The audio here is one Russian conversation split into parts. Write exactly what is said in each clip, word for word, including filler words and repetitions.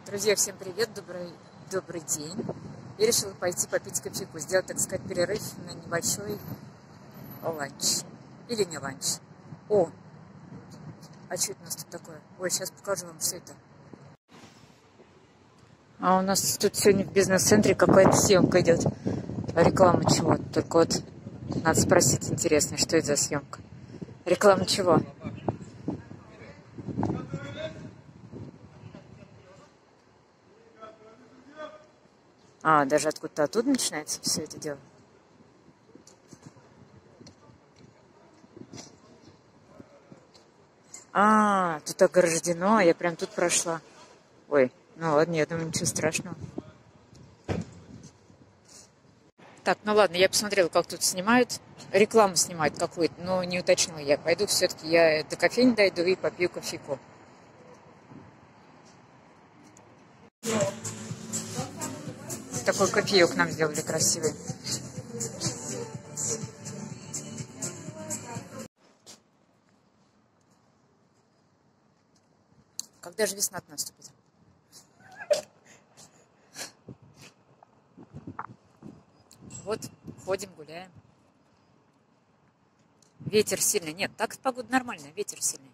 Друзья, всем привет, добрый, добрый день. Я решила пойти попить кофейку, сделать, так сказать, перерыв на небольшой ланч. Или не ланч. О, а что это у нас тут такое? Ой, сейчас покажу вам, что это. А у нас тут сегодня в бизнес-центре какая-то съемка идет. Реклама чего? Только вот надо спросить, интересно, что это за съемка. Реклама чего? А, даже откуда-то оттуда начинается все это дело. А, тут ограждено, я прям тут прошла. Ой, ну ладно, я думаю, ничего страшного. Так, ну ладно, я посмотрела, как тут снимают. Рекламу снимают какую-то, но не уточнила я. Пойду все-таки я до кофейни дойду и попью кофейку. Такой кофеек нам сделали красивый. Когда же весна наступит? Вот, ходим, гуляем. Ветер сильный. Нет, так погода нормальная, ветер сильный.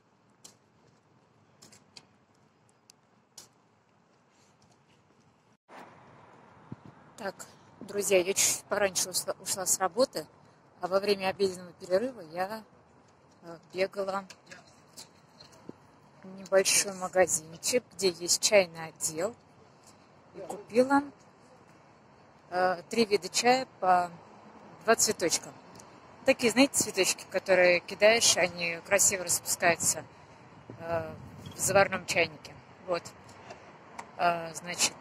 Так, друзья, я чуть пораньше ушла, ушла с работы, а во время обеденного перерыва я э, бегала в небольшой магазинчик, где есть чайный отдел, и купила э, три вида чая по два цветочка. Такие, знаете, цветочки, которые кидаешь, они красиво распускаются э, в заварном чайнике. Вот, э, значит...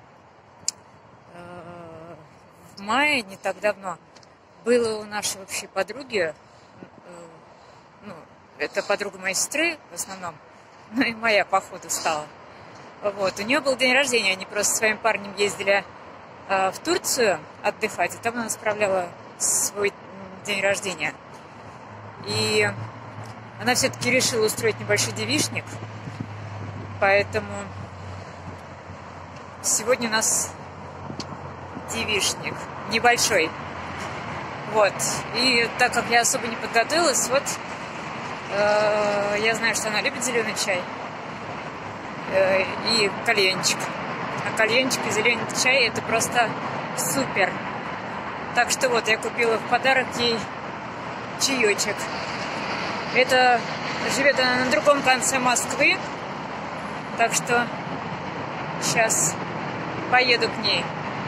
В мае, не так давно, было у нашей общей подруги, ну, это подруга моей сестры в основном, ну и моя, походу, стала. Вот, у нее был день рождения, они просто со своим парнем ездили э, в Турцию отдыхать, и там она справляла свой день рождения. И она все-таки решила устроить небольшой девичник, поэтому сегодня у нас девичник небольшой. Вот. И так как я особо не подготовилась, вот э, я знаю, что она любит зеленый чай э, и кальянчик. А кальянчик и зеленый чай — это просто супер. Так что вот я купила в подарок ей чаечек. Это живет она на другом конце Москвы, так что сейчас поеду к ней.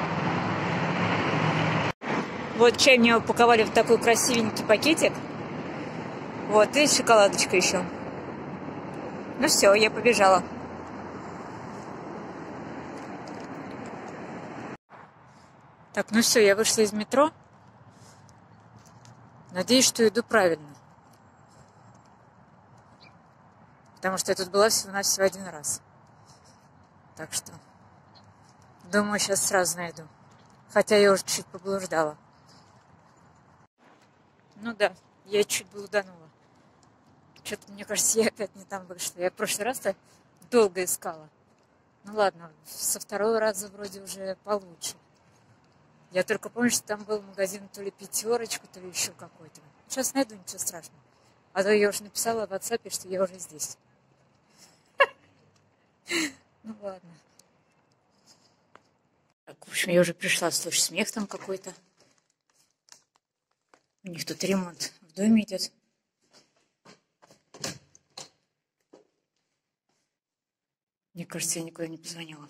Вот чай мне упаковали в такой красивенький пакетик. Вот, и шоколадочка еще. Ну все, я побежала. Так, ну все, я вышла из метро. Надеюсь, что иду правильно. Потому что я тут была всего-навсего один раз. Так что, думаю, сейчас сразу найду. Хотя я уже чуть поблуждала. Ну да, я чуть блуданула. Что-то, мне кажется, я опять не там вышла. Я в прошлый раз-то долго искала. Ну ладно, со второго раза вроде уже получше. Я только помню, что там был магазин то ли пятерочку, то ли еще какой-то. Сейчас найду, ничего страшного. А то я уже написала в WhatsApp, что я уже здесь. Ну ладно. Так, в общем, я уже пришла, слышь, смех там какой-то. У них тут ремонт в доме идет. Мне кажется, я никуда не позвонила.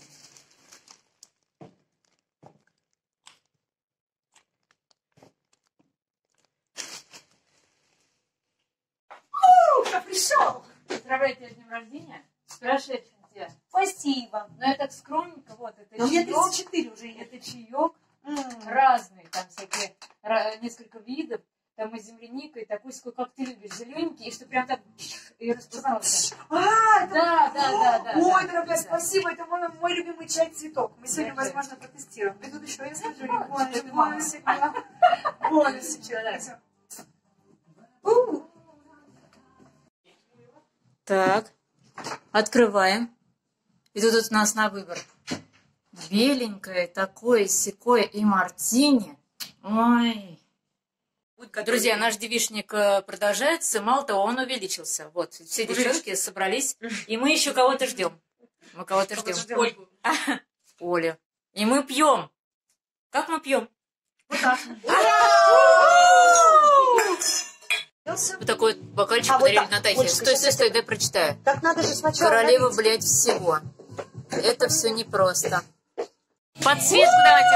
Я пришел! Поздравляю тебя с днем рождения. С прошедшим тебя. Спасибо. Но я так скромненько, вот, это Но мне чаек. тридцать четыре уже. Это чаек. Mm. Разные, там всякие, несколько видов. Там и земляника, и такой, как ты любишь, зелененький, и что прям так и распускался. А, это... Да, да, да, да. Ой, да, дорогая, да. спасибо. Это мой, мой любимый чай-цветок. Мы сегодня, Дякую. возможно, протестируем. И тут еще я скажу, Ой, бонусик, бонусик. Так, открываем. И тут у нас на выбор беленькое, такое, секое и мартини. Ой. Друзья, наш девичник продолжается. Мало того, он увеличился. Вот, все девчонки собрались. И мы еще кого-то ждем. Мы кого-то ждем. Ольгу. Олю. И мы пьем. Как мы пьем? Вот так. Вот такой вот бокальчик А, вот подарили так. Натахе. Олечка, Стой, сейчас стой, стой, дай прочитаю. Так надо же сначала... Королева, налить. блядь, всего. Это все непросто. Подсветку давайте.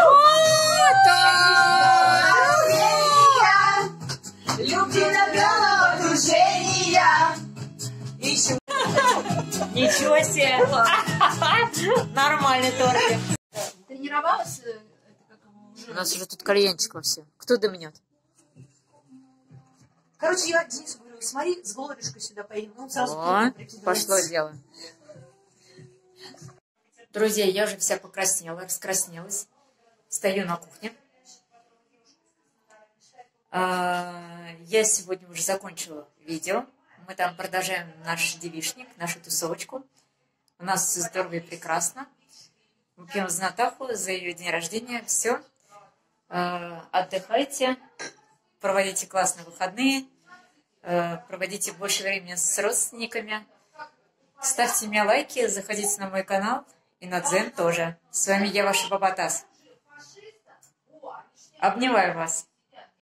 Ничего себе. Нормальный тортик. Тренировалась? Это как его уже... У нас уже тут кальянчик во все. Кто дымнет? Короче, я Денису говорю, смотри, с голубешкой сюда поедем. Он сразу О, прикидывается. пошло дело. Друзья, я уже вся покраснела, раскраснелась. Стою на кухне. Я сегодня уже закончила видео. Мы там продолжаем наш девичник, нашу тусовочку. У нас все здорово и прекрасно. Мы пьем за Натаху, за ее день рождения. Все. Отдыхайте. Проводите классные выходные. Проводите больше времени с родственниками. Ставьте мне лайки, заходите на мой канал. И на Дзен тоже. С вами я, ваша Баба Таз. Обнимаю вас.